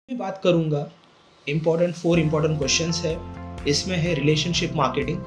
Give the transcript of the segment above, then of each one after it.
मैं बात करूंगा इम्पोर्टेंट 4 इम्पोर्टेंट क्वेश्चंस है। इसमें है रिलेशनशिप मार्केटिंग।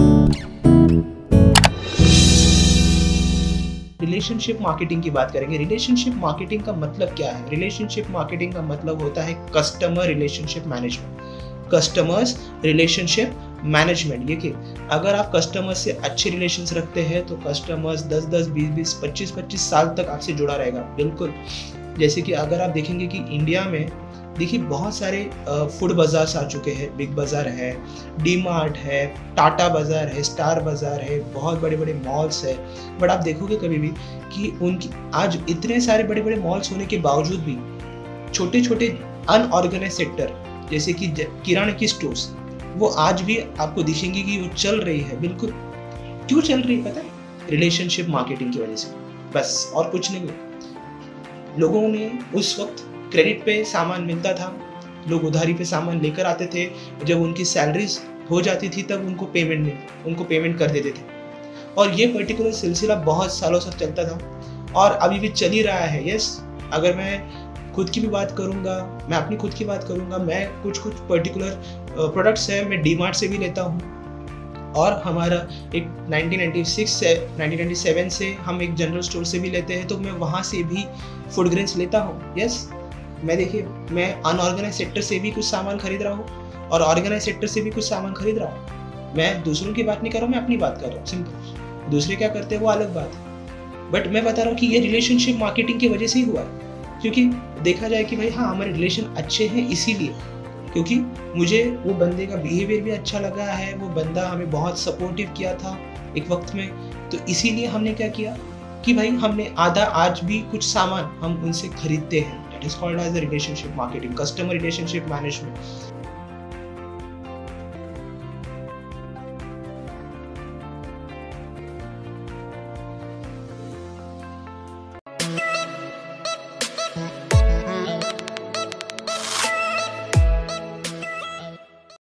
रिलेशनशिप मार्केटिंग की बात करेंगे। रिलेशनशिप मार्केटिंग का मतलब क्या है? रिलेशनशिप मार्केटिंग का मतलब होता है customer relationship management. Customers relationship management. ये कि अगर आप कस्टमर से अच्छे रिलेशंस रखते हैं तो कस्टमर्स 10-10, 20-20, 25-25 साल तक आपसे जुड़ा रहेगा। बिल्कुल, जैसे कि अगर आप देखेंगे कि इंडिया में देखिए बहुत सारे फूड बाज़ार्स आ चुके हैं। बिग बाज़ार है, डी मार्ट है, टाटा बाज़ार है, स्टार बाज़ार है, बहुत बड़े बड़े मॉल्स है। बट आप देखोगे कभी भी कि उनकी आज इतने सारे बड़े बड़े मॉल्स होने के बावजूद भी छोटे छोटे अनऑर्गेनाइज सेक्टर जैसे कि किराने की स्टोर्स वो आज भी आपको दिखेंगे कि वो चल रही है। बिल्कुल, क्यों चल रही है पता है? रिलेशनशिप मार्केटिंग की वजह से, बस और कुछ नहीं। लोगों ने उस वक्त क्रेडिट पे सामान मिलता था, लोग उधारी पे सामान लेकर आते थे। जब उनकी सैलरीज हो जाती थी तब उनको पेमेंट कर देते थे। और ये पर्टिकुलर सिलसिला बहुत सालों तक चलता था और अभी भी चल ही रहा है। यस, अगर मैं खुद की भी बात करूंगा, मैं अपनी खुद की बात करूंगा, मैं कुछ पर्टिकुलर प्रोडक्ट्स है मैं डी मार्ट से भी लेता हूँ। और हमारा एक 1996 से 1997 से हम एक जनरल स्टोर से भी लेते हैं, तो मैं वहाँ से भी फूड ग्रेन्स लेता हूँ। यस, मैं अनऑर्गेनाइज सेक्टर से भी कुछ सामान खरीद रहा हूँ और ऑर्गेनाइज सेक्टर से भी कुछ सामान खरीद रहा हूँ। मैं दूसरों की बात नहीं कर रहा हूँ, मैं अपनी बात कर रहा हूँ। सिंपल, दूसरे क्या करते हैं वो अलग बात है। बट मैं बता रहा हूँ कि ये रिलेशनशिप मार्केटिंग की वजह से ही हुआ है। क्योंकि देखा जाए कि भाई हाँ, हमारे रिलेशन अच्छे हैं इसीलिए, क्योंकि मुझे वो बंदे का बिहेवियर भी अच्छा लगा है, वो बंदा हमें बहुत सपोर्टिव किया था एक वक्त में। तो इसीलिए हमने क्या किया कि भाई हमने आधा आज भी कुछ सामान हम उनसे खरीदते हैं। That is called as the relationship marketing, customer relationship management.